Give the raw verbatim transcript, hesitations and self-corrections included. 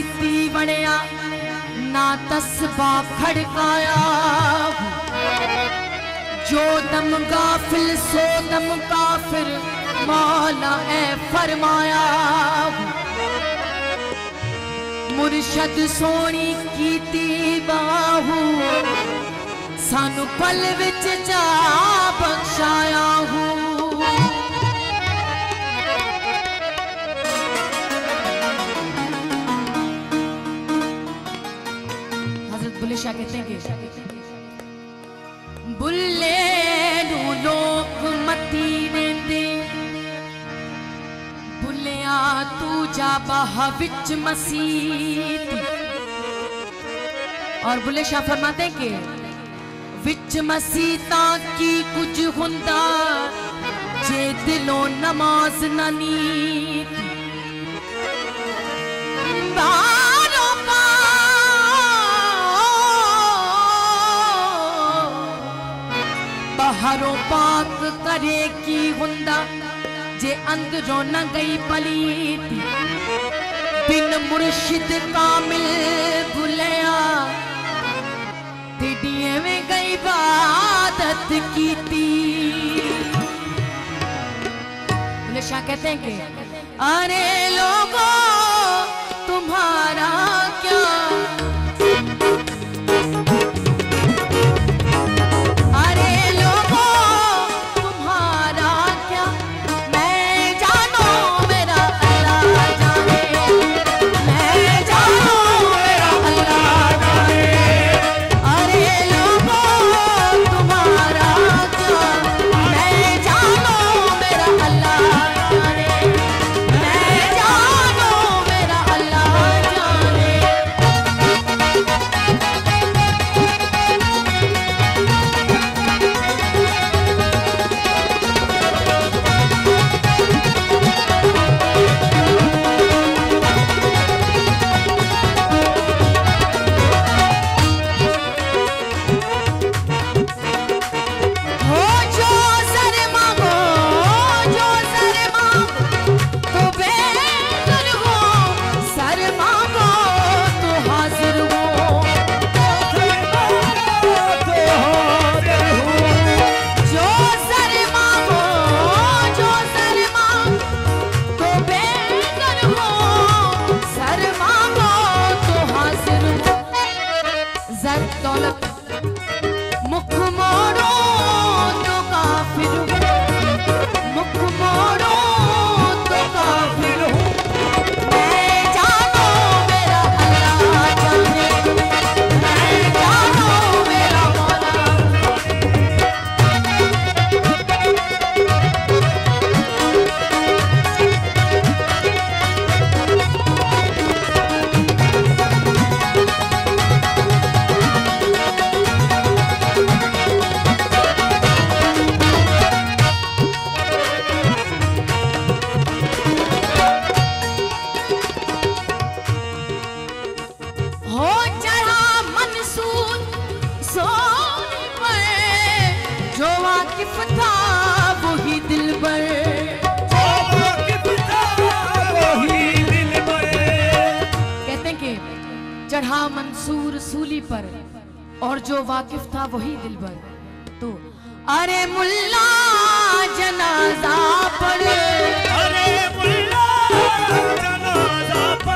मसीती वणिया ना तस्बा खड़काया, जो दम गाफिल सो दम काफिर मौला ए फरमाया। मुर्शद सोनी कीती बाहू सानू पल विच जा बख्शाया हूँ। हजरत बुल्ले शाह कहते हैं बुल्ले नू लोक मती देंदे, बुल्लिया तू जा बाह विच मसीती। और बुल्ले शाह फरमाते के विच मसीता की कुछ हुंदा जे दिलों नमाज न नीती। बारो बाहरों पाक करे की हुंदा जे अंदरों न गई पलीती। बिन मुर्शिद कामिल भुलिया तिडिये में गई इबादत की थी। बुल्ले शाह कहते हैं कि अरे लोगों तुम्हारा क्या, अरे लोगों तुम्हारा क्या, मैं जानो मेरा अल्लाह जाने, मैं जानो मेरा अल्लाह जाने। अरे लोगों तुम्हारा क्या, मैं जानो मेरा अल्लाह जाने, मैं जानो मेरा अल्लाह जाने। हो जो सर मांगो, जो सर मांगो तो बेघर हो, सर मांगो तो हाजिर हो, जो सर मांगो, जो सर मांगो तो बेघर हो, सर मांगो तो हाजिर हो। जर दौलत मुख मोड़ो तो काफिर हो, मुख मोड़ो तो काफिर हो। मैं जानो मेरा अल्लाह जाने, मैं जानो मेरा मौला। हो चढ़ा मंसूर सोने पर, जो वाकिफ था वही दिलबर, कहते हैं कि चढ़ा मंसूर सूली पर और जो वाकिफ था वही दिलबर। तो अरे मुल्ला जनाजा पढ़, अरे मुल्ला जनाजा पढ़,